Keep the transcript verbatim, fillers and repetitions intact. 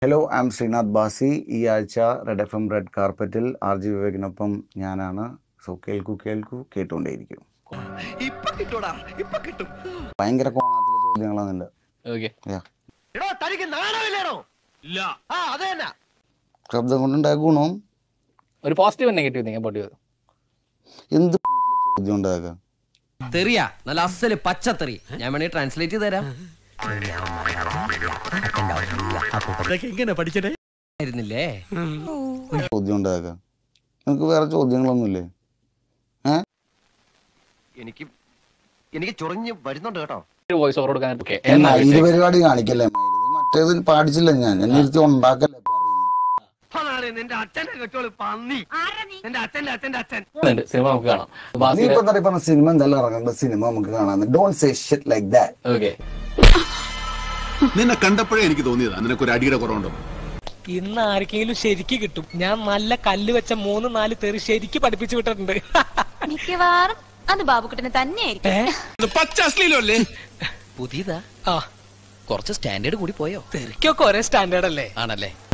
Hello, I'm Sreenath Bhasi. Ee aazhcha Red F M Red Carpetil R J Vivekinoppam ഞാനാണ്. So കേൾക്കൂ കേൾക്കൂ കേട്ടുകൊണ്ടേയിരിക്കും. ഇപ്പോ കിട്ടൂടാ ഇപ്പോ കിട്ടും. ഭയങ്കര കോണാത്തിലെ ചോദ്യങ്ങളാണ് നിന്റെ. ഓക്കേ. യാ. എടോ തനിക്ക് നാണമില്ലേടോ? ഇല്ല. ആ അതേനാ. ശബ്ദം കൊണ്ടുണ്ടായ ഗുണം ഒരു positive negative think about you. എന്ത് ചോദ്യം ഉണ്ടാക്കുക? തെറിയാ നല്ല അസല് പച്ചത്തെറി. ഞാൻ വേണേ ട്രാൻസ്ലേറ്റ് ചെയ്ത് തരാം. എങ്ങനെ പഠിച്ചേ ആയിരുന്നില്ലേ ചോദ്യം ഉണ്ടാക്കുക. നിനക്ക് വേറെ ചോദ്യങ്ങളൊന്നുമില്ലേ? ഏഹ് എനിക്ക് എനിക്ക് ചൊറിഞ്ഞ് വരുന്നുണ്ട് കേട്ടോ. വോയിസ് ഓവർ കൊടുക്കാൻ ഇത് പരിപാടി കാണിക്കല്ലേ? മറ്റേത് പാടിച്ചില്ല ഞാൻ. എന്നെ ഇരുത്തി ഉണ്ടാക്കല്ലേ? നിന്റെ അച്ഛന്റെ കെട്ടോള് പന്നി. എന്റെ അച്ഛന്റെ അച്ഛന്റെ അച്ഛൻ സിനിമ നമുക്ക് കാണാം. നീ ഇപ്പൊ എന്താ പറഞ്ഞ സിനിമ എന്തായാലും ഇറങ്ങേണ്ട സിനിമ നമുക്ക് കാണാം. Don't say shit like that. Okay. നിന്നെ കണ്ടപ്പോഴേ എനിക്ക് തോന്നിയതാ നിനക്കൊരു അടിയുടെ കുറവുണ്ടോ. ഇന്ന് ആർക്കെങ്കിലും ശരിക്ക് കിട്ടും. ഞാൻ നല്ല കല്ല് വെച്ച മൂന്ന് നാല് തെറി ശരിക്ക് പഠിപ്പിച്ചു വിട്ടിട്ടുണ്ട്. മിക്കവാറും അത് ബാബുക്കുട്ടനെ തന്നെയായിരിക്കും. പച്ചാശ്ലീലല്ലേ പുതിയതാ. ആ കുറച്ച് സ്റ്റാൻഡേർഡ് കൂടി പോയോ? തെറിക്കൊക്കെ ഒരേ സ്റ്റാൻഡേർഡ് അല്ലേ? ആണല്ലേ.